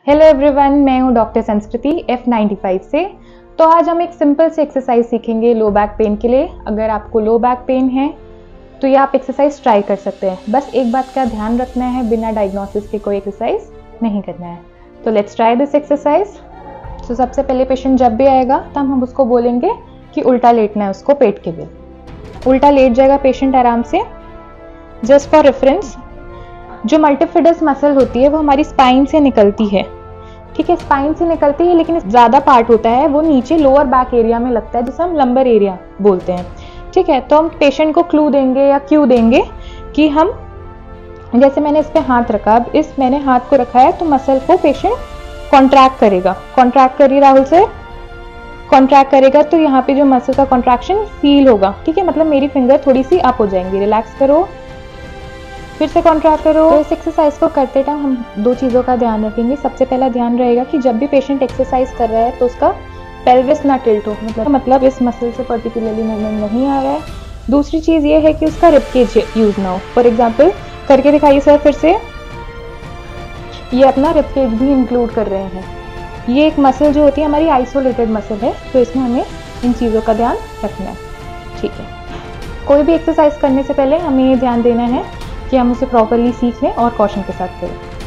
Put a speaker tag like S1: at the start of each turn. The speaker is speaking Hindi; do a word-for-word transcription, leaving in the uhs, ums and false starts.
S1: हेलो एवरीवन, मैं हूं डॉक्टर संस्कृति एफ नाइंटी फाइव से। तो आज हम एक सिंपल सी एक्सरसाइज सीखेंगे लो बैक पेन के लिए। अगर आपको लो बैक पेन है तो ये आप एक्सरसाइज ट्राई कर सकते हैं। बस एक बात का ध्यान रखना है, बिना डायग्नोसिस के कोई एक्सरसाइज नहीं करना है। तो लेट्स ट्राई दिस एक्सरसाइज। तो सबसे पहले पेशेंट जब भी आएगा तब हम उसको बोलेंगे कि उल्टा लेटना है उसको पेट के बल। उल्टा लेट जाएगा पेशेंट आराम से। जस्ट फॉर रेफरेंस, जो मल्टीफिडस मसल होती है वो हमारी स्पाइन से निकलती है, ठीक है, स्पाइन से निकलती है, लेकिन ज़्यादा पार्ट होता है वो नीचे लोअर बैक एरिया में लगता है, जिसे हम लंबर एरिया बोलते हैं, ठीक है। तो हम पेशेंट को क्लू देंगे या क्यू देंगे कि हम, जैसे मैंने इस पे हाथ रखा, अब इस मैंने हाथ को रखा है तो मसल को पेशेंट कॉन्ट्रैक्ट करेगा। कॉन्ट्रैक्ट करिए राहुल से, कॉन्ट्रैक्ट करेगा तो यहाँ पे जो मसल का कॉन्ट्रैक्शन फील होगा, ठीक है, मतलब मेरी फिंगर थोड़ी सी अप हो जाएंगी। रिलैक्स करो, फिर से कॉन्ट्रैक्ट करो। तो इस एक्सरसाइज को करते टाइम हम दो चीज़ों का ध्यान रखेंगे। सबसे पहला ध्यान रहेगा कि जब भी पेशेंट एक्सरसाइज कर रहा है तो उसका पेल्विस ना टिल्ट हो, मतलब मतलब इस मसल से पर्टिकुलरली मूवमेंट नहीं आ रहा है। दूसरी चीज़ ये है कि उसका रिबकेज यूज ना हो। फॉर एग्जाम्पल करके दिखाइए सर फिर से। ये अपना रिबकेज भी इंक्लूड कर रहे हैं। ये एक मसल जो होती है हमारी आइसोलेटेड मसल है, तो इसमें हमें इन चीज़ों का ध्यान रखना है, ठीक है। कोई भी एक्सरसाइज करने से पहले हमें ये ध्यान देना है कि हम उसे प्रॉपरली सीख लें और कॉशन के साथ करें।